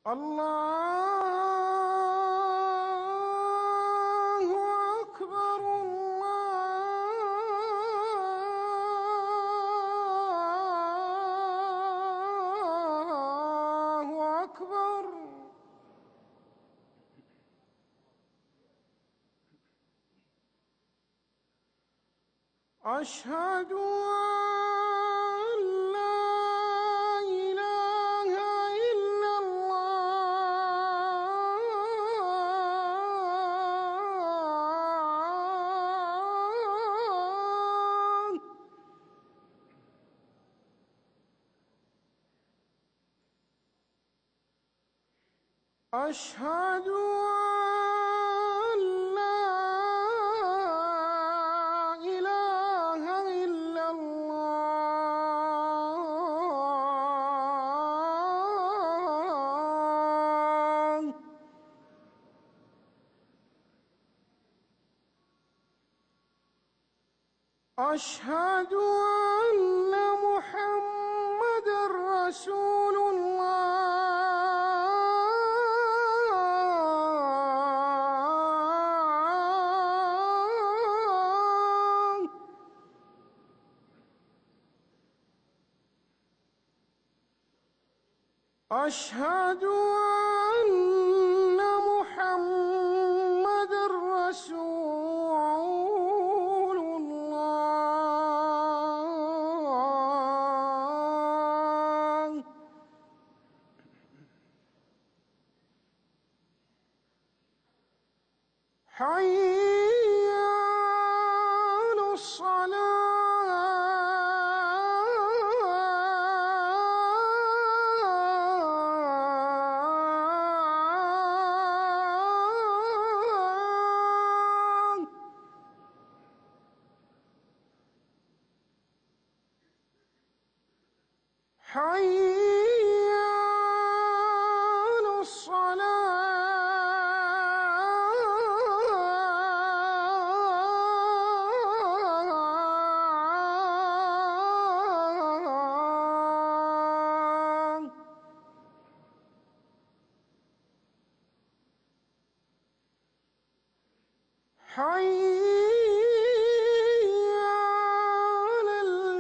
الله أكبر الله أكبر. أشهد أن لا إله إلا الله. أشهد أن لا إله إلا الله. أشهد أن محمدًا رسول الله. أشهد أن محمدًا رسول الله. حي على الصلاة. حي على الصلاة. حي على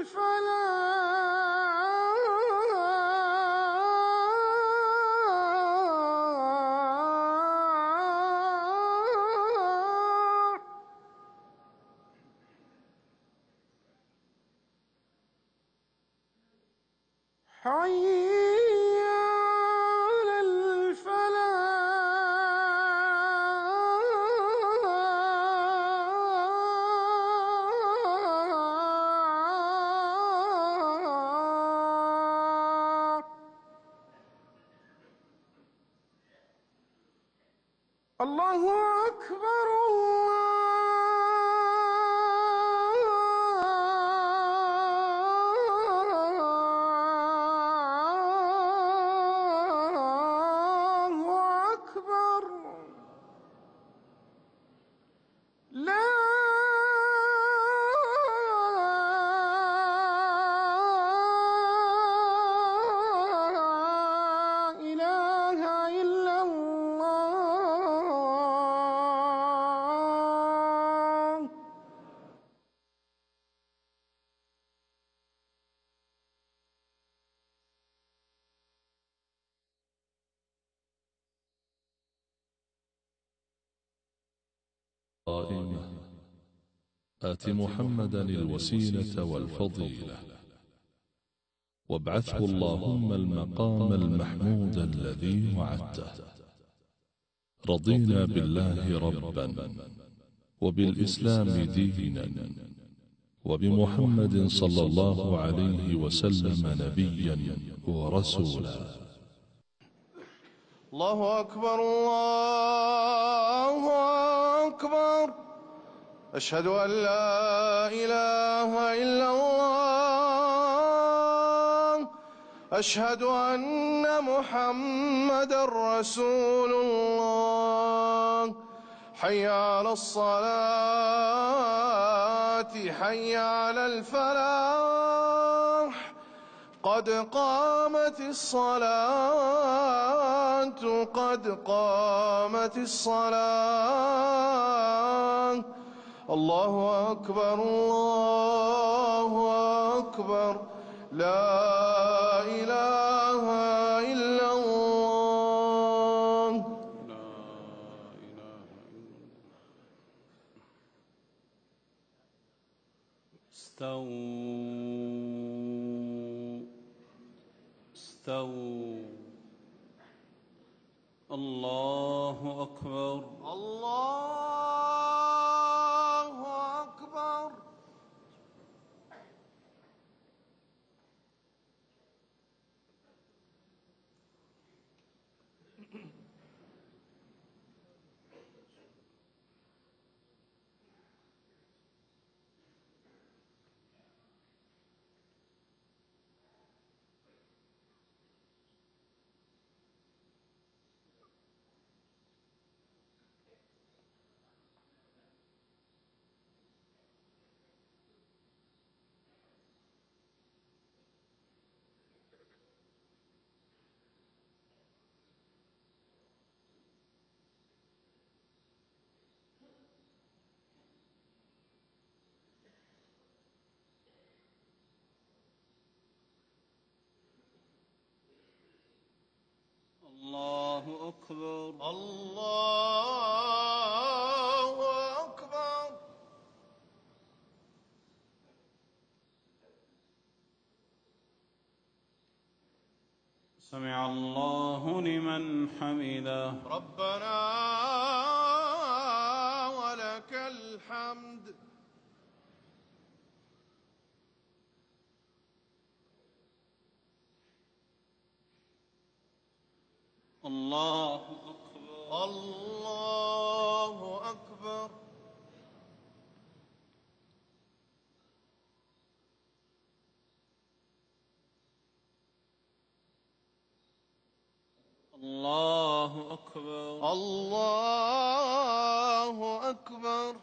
الفلاح. حي على الفلاح. الله أكبر الله أكبر. لا إله إلا الله. قائمة آت محمدا الوسيلة والفضيلة وابعثه اللهم المقام المحمود الذي وعدته. رضينا بالله ربا وبالإسلام دينا وبمحمد صلى الله عليه وسلم نبيا ورسولا. الله أكبر الله أكبر. أشهد أن لا إله إلا الله. أشهد أن محمدًا رسول الله. حي على الصلاة حي على الفلاح قد قامت الصلاة قد قامت الصلاة الله أكبر الله أكبر لا إله إلا الله لا إله إلا الله. استووا الله أكبر الله أكبر الله أكبر الله أكبر سمع الله لمن حمده ربنا ولك الحمد الله أكبر الله أكبر الله أكبر الله أكبر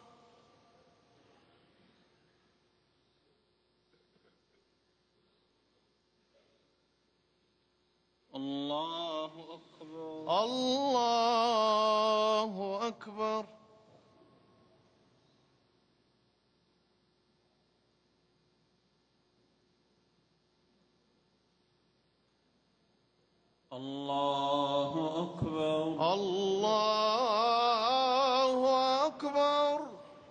الله أكبر الله أكبر الله أكبر الله أكبر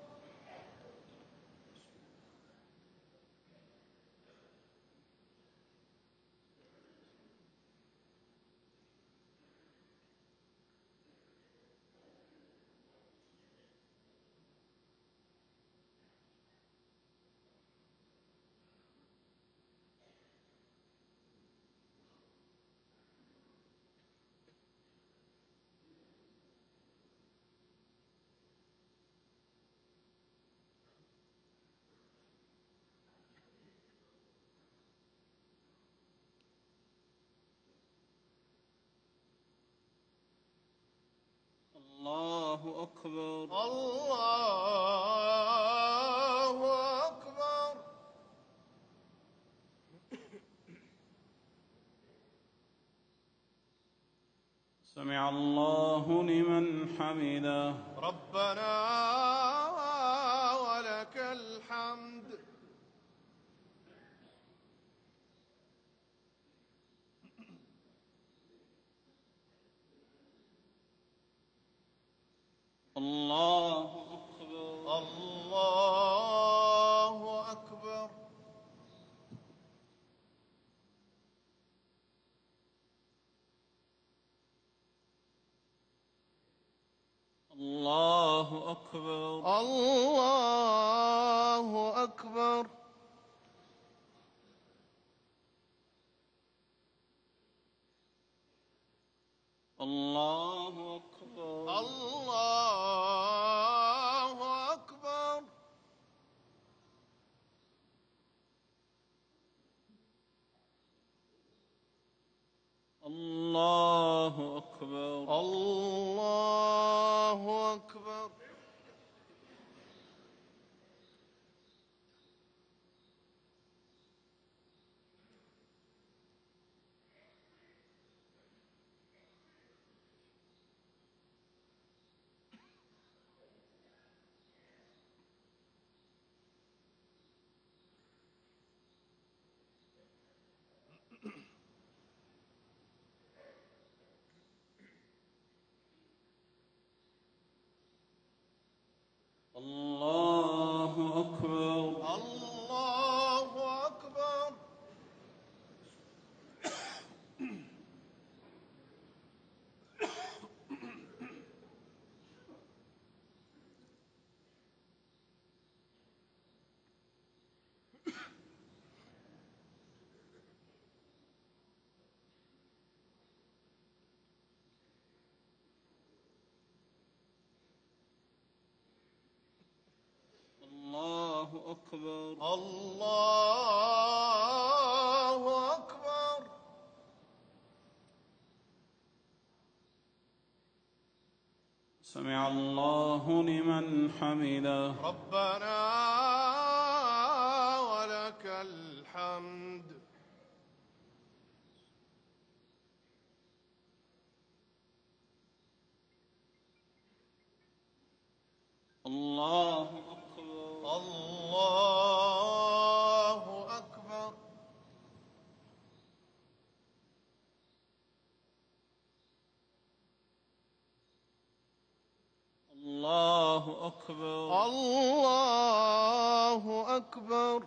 الله أكبر الله أكبر سمع الله لمن حمده ربنا ولك الحمد الله أكبر الله أكبر الله أكبر الله أكبر الله أكبر الله أكبر الله أكبر الله أكبر الله أكبر. الله أكبر. الله أكبر. الله أكبر. سمع الله لمن حمده. ربنا ولك الحمد. الله أكبر. الله أكبر. الله أكبر. الله أكبر.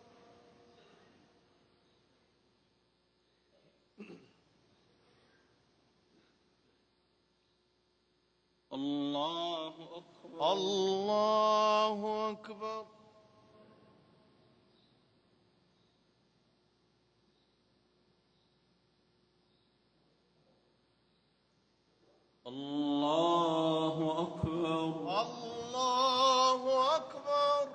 الله أكبر. الله أكبر. الله أكبر. الله أكبر.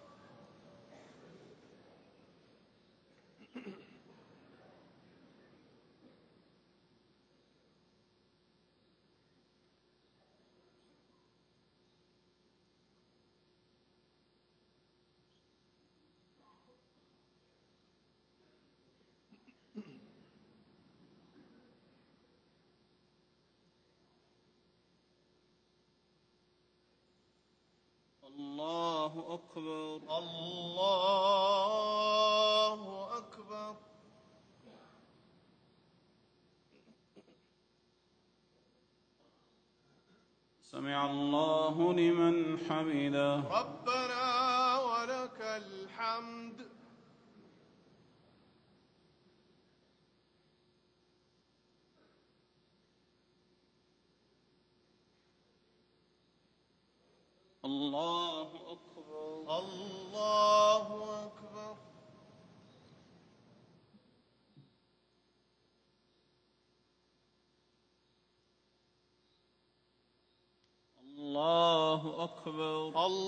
الله أكبر. الله أكبر. سمع الله لمن حمده. ربنا ولك الحمد. الله أكبر. الله أكبر. الله أكبر.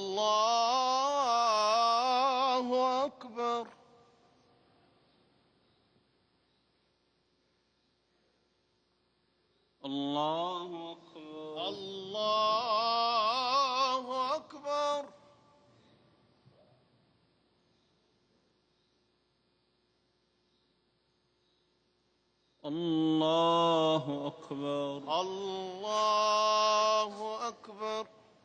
الله أكبر. الله أكبر. الله أكبر. الله أكبر. الله أكبر.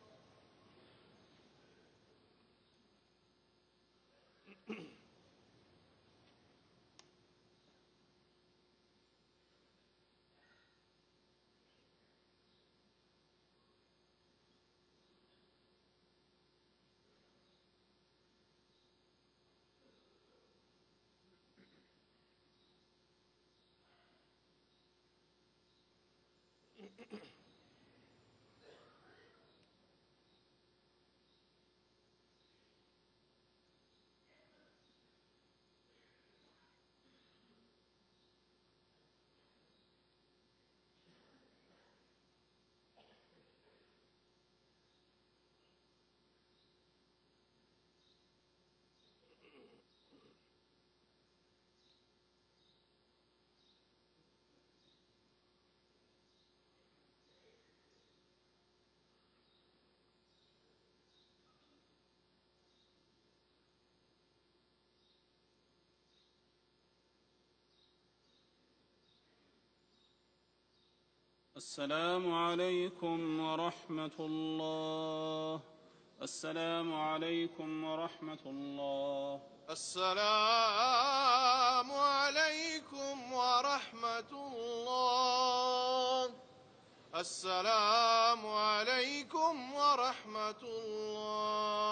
السلام عليكم ورحمة الله. السلام عليكم ورحمة الله. السلام عليكم ورحمة الله. السلام عليكم ورحمة الله.